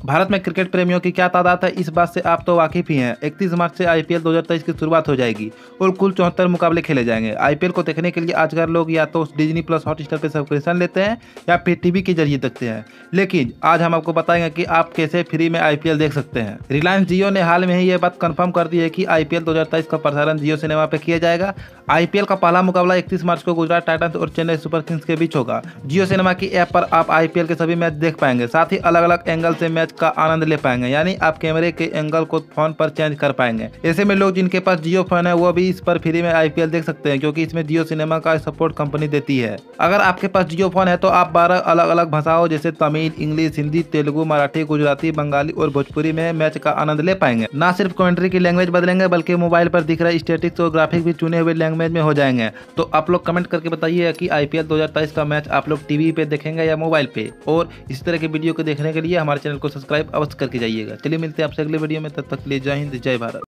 भारत में क्रिकेट प्रेमियों की क्या तादाद है, इस बात से आप तो वाकिफ ही हैं। 31 मार्च से आईपीएल 2023 की शुरुआत हो जाएगी और कुल 74 मुकाबले खेले जाएंगे। आईपीएल को देखने के लिए आजकल लोग या तो डिज्नी प्लस हॉटस्टार पर सब्सक्रिप्शन लेते हैं या फिर टीवी के जरिए देखते हैं, लेकिन आज हम आपको बताएंगे कि आप कैसे फ्री में आईपीएल देख सकते हैं। रिलायंस जियो ने हाल में ही ये बात कंफर्म कर दी है कि आईपीएल 2023 का प्रसारण जियो सिनेमा पे किया जाएगा। आईपीएल का पहला मुकाबला 31 मार्च को गुजरात टाइटंस और चेन्नई सुपर किंग्स के बीच होगा। जियो सिनेमा की ऐप पर आप आईपीएल के सभी मैच देख पाएंगे, साथ ही अलग अलग एंगल से मैच का आनंद ले पाएंगे, यानी आप कैमरे के एंगल को फोन पर चेंज कर पाएंगे। ऐसे में लोग जिनके पास जियो फोन है वो भी इस पर फ्री में आईपीएल देख सकते हैं, क्योंकि इसमें जियो सिनेमा का सपोर्ट कंपनी देती है। अगर आपके पास जियो फोन है तो आप 12 अलग अलग भाषाओं जैसे तमिल, इंग्लिश, हिंदी, तेलुगु, मराठी, गुजराती, बंगाली और भोजपुरी में मैच का आनंद ले पाएंगे। ना सिर्फ कमेंट्री की लैंग्वेज बदलेंगे बल्कि मोबाइल पर दिख रहे स्टैटिक्स और ग्राफिक भी चुने हुए लैंग्वेज में हो जाएंगे। तो आप लोग कमेंट करके बताइए कि आईपीएल 2023 का मैच आप लोग टीवी पे देखेंगे या मोबाइल पे, और इस तरह की वीडियो को देखने के लिए हमारे चैनल को सब्सक्राइब अवश्य करके जाइएगा। चलिए मिलते हैं आपसे अगले वीडियो में, तब तक के लिए जय हिंद, जय भारत।